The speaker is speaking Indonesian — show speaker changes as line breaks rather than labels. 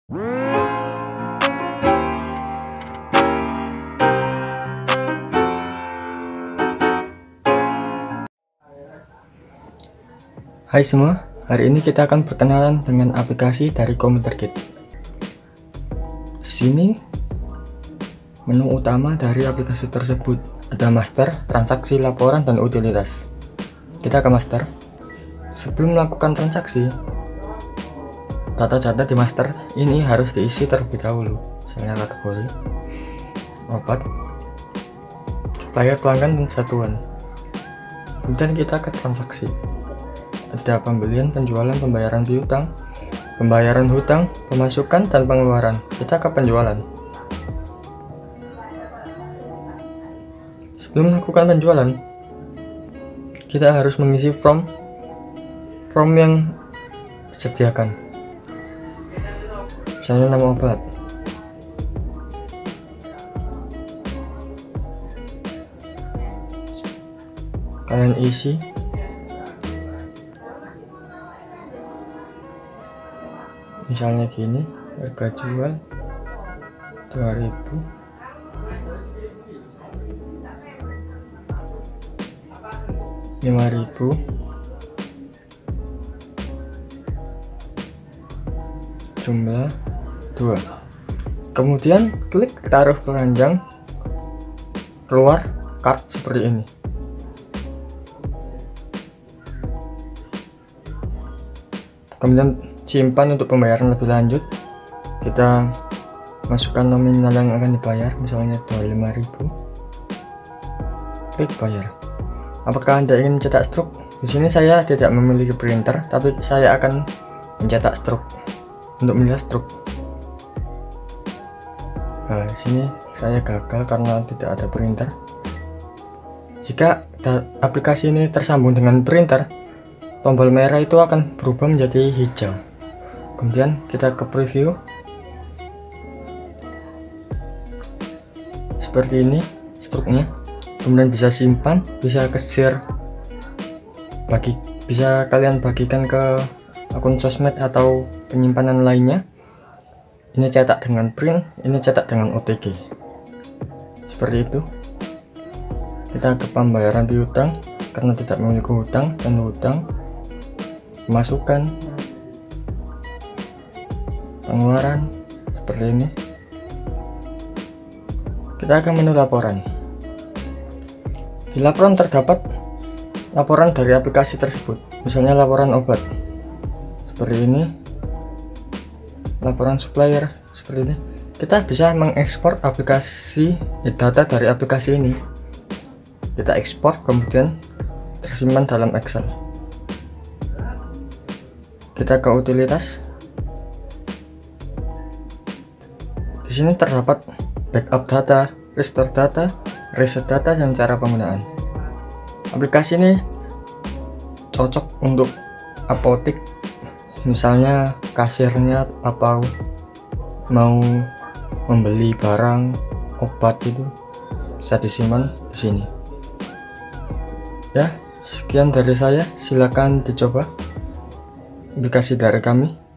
Hai semua, hari ini kita akan berkenalan dengan aplikasi dari Computer Kit. Di sini menu utama dari aplikasi tersebut ada master, transaksi, laporan, dan utilitas. Kita ke master. Sebelum melakukan transaksi, data-data di master ini harus diisi terlebih dahulu. Misalnya kategori, obat, supplier, pelanggan, dan satuan. Kemudian kita ke transaksi. Ada pembelian, penjualan, pembayaran piutang, pembayaran hutang, pemasukan, dan pengeluaran. Kita ke penjualan. Sebelum melakukan penjualan, kita harus mengisi form yang disediakan. Misalnya nama obat. Kalian isi. Misalnya gini, harga jual 2000, $5.000, jumlah 2. Kemudian klik taruh keranjang, keluar card seperti ini. Kemudian simpan untuk pembayaran lebih lanjut. Kita masukkan nominal yang akan dibayar, misalnya 25.000. Klik bayar. Apakah Anda ingin mencetak struk? Di sini saya tidak memiliki printer, tapi saya akan mencetak struk. Untuk melihat struk. Nah, di sini saya gagal karena tidak ada printer. Jika aplikasi ini tersambung dengan printer, tombol merah itu akan berubah menjadi hijau. Kemudian kita ke preview. Seperti ini struknya. Kemudian bisa simpan, bisa ke share, bisa kalian bagikan ke akun sosmed atau penyimpanan lainnya. Ini cetak dengan print, ini cetak dengan OTG. Seperti itu. Kita ke pembayaran piutang karena tidak memiliki hutang dan hutang, pemasukan, pengeluaran, seperti ini. Kita ke menu laporan. Di laporan terdapat laporan dari aplikasi tersebut, misalnya laporan obat seperti ini, laporan supplier seperti ini. Kita bisa mengekspor aplikasi data dari aplikasi ini. Kita ekspor, kemudian tersimpan dalam Excel. Kita ke utilitas. Di sini terdapat backup data, restore data, reset data, dan cara penggunaan. Aplikasi ini cocok untuk apotik, misalnya kasirnya apa mau membeli barang obat itu bisa disimpan di sini. Ya, sekian dari saya. Silakan dicoba aplikasi dari kami.